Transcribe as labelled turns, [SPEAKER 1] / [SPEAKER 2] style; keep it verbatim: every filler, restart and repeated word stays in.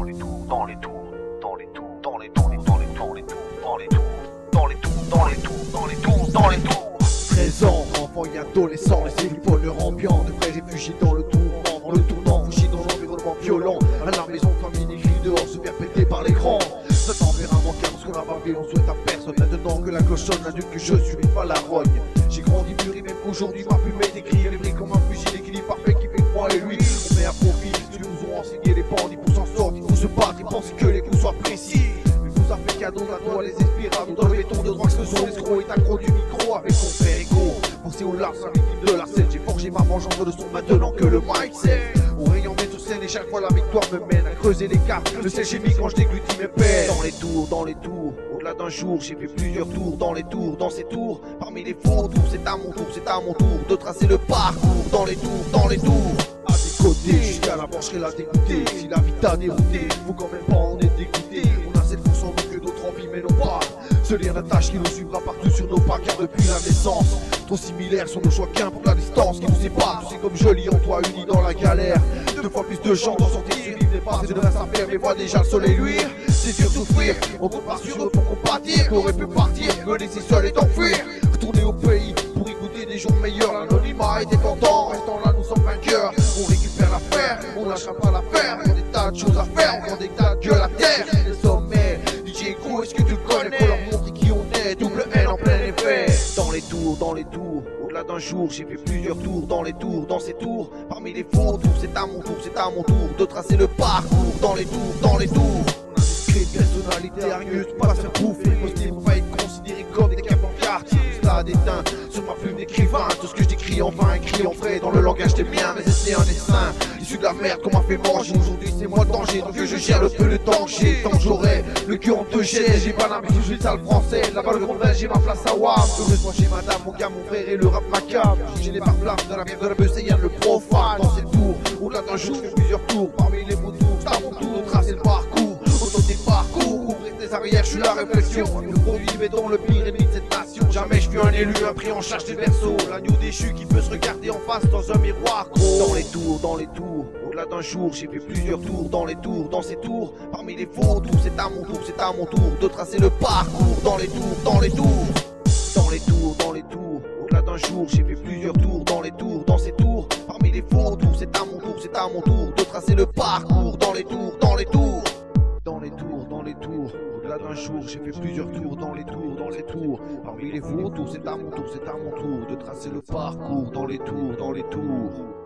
[SPEAKER 1] dans les tours, dans les tours, dans les tours, dans les tours, dans les tours, dans les tours, dans les tours, dans les tours, dans les tours, dans les tours.
[SPEAKER 2] treize ans, enfants et adolescents, les cellules leur ambiant, de vrais réfugiés dans le tourment, dans le tournant, couchés dans l'environnement violent. À la maison, famille, les cris dehors se faire péter par les grands. Ce tempérament calme, ce qu'on a bavé, on souhaite à personne. Maintenant que la cloche sonne, l'adulte que je suis, pas la rogne. J'ai grandi mûri, même qu'aujourd'hui ma fumée décrit les vrais comme un fusil, l'équilibre parfait qui fait froid et lui. On met à profit ce que nous ont enseigné les bandits pour s'en sortir, il faut se battre, ils pensent que les coups soient précis. Mais vous a fait cadeau d'un doigt, les inspirables, dans le béton de droit que ce sont l'escroc est accro du micro avec mon frère égo. Pensez au large, la victime de la scène, j'ai forgé ma vengeance de son maintenant que le mic c'est. On rayonne sur scène et chaque fois la victoire me mène à creuser les cartes, le sel chimique quand je déglutis mes peines. Dans les tours, dans les tours, au-delà d'un jour, j'ai fait plusieurs tours dans les tours, dans ces tours, parmi les faux tours, c'est à mon tour, c'est à mon tour de tracer le parcours. Dans les tours, dans les tours, à tes côtés, jusqu'à la brancherie la dégoûter. Si la vie t'a dérouté, faut quand même pas en être dégoûté. On a cette force en nous que d'autres envient mais non pas. Ce lien d'attache qui nous suivra partout sur nos pas, car depuis la naissance, trop similaires sont nos choix qu'un pour la distance qui nous sépare. Tu sais comme je lis en toi unis dans la galère. Deux fois plus de gens dans santé survivre n'est pas de reste à faire, mais vois déjà le soleil luire. C'est dur de souffrir, on compte pas sur eux pour compatir. T'aurais pu partir, me laisser seul et t'enfuir. Retourner au pays pour y goûter des jours meilleurs. L'anonymat était tentant, restant là nous sommes vainqueurs. On récupère l'affaire, on lâchera pas l'affaire. On a des tas de choses à faire, on prend des tas de gueules à terre. Les sommets, D J Gros, est-ce que tu le connais? Faut leur montrer qui on est, double N en plein effet. Dans les tours, dans les tours, au-delà d'un jour, j'ai fait plusieurs tours dans les tours, dans ces tours, parmi les faux tours, c'est à mon tour, c'est à mon tour de tracer le parcours. Dans les tours, dans les tours, on a des discrètes personnalités hargneuses, pas se faire bouffer, postés pour pas être considérés comme des capes en quartier. Stade éteint, sur ma plume d'écrivain, tout ce que je décris en vain, écrit en vrai, dans le langage des miens, mais c'est un dessin, issu de la merde qu'on m'a fait manger. Aujourd'hui c'est moi le danger, donc je gère le peu de temps que j'ai. Tant que j'aurai le cul en deux chaises, j'ai pas l'habitude de jouer le sale français. Là-bas le grand vin, j'ai ma place à W A M. Heureusement j'ai madame, mon gars, mon frère et le rap macabre. J'ai les pare-flammes de la merde de la Bessayane, le profane. Dans ces tours, au-delà d'un jour, je fais plusieurs tours. Parmi les beaux tours, c'est à mon tour de tracer le parcours. Autant des parcours, ouvrir des arrières, je suis la réflexion. Le produit béton, le pire ennemi de cette nation. Jamais je fus un élu, un pris en charge des berceaux. L'agneau déchu qui peut se regarder en face dans un miroir gros. Dans les tours, dans les tours, au-delà d'un jour, j'ai fait plusieurs tours dans les tours, dans ces tours, parmi les faux tours, c'est à mon tour, c'est à mon tour de tracer le parcours. Dans les tours, dans les tours, dans les tours, dans les tours, au-delà d'un jour, j'ai fait plusieurs tours dans les tours, dans ces tours, parmi les faux tours, c'est à mon tour, c'est à mon tour de tracer le parcours. Dans les tours, dans les tours, dans les tours, dans les tours, au-delà d'un jour, j'ai fait plusieurs tours dans les tours, dans les tours, parmi les faux tours, c'est à mon tour, c'est à mon tour de tracer le parcours. Dans les tours, dans les tours.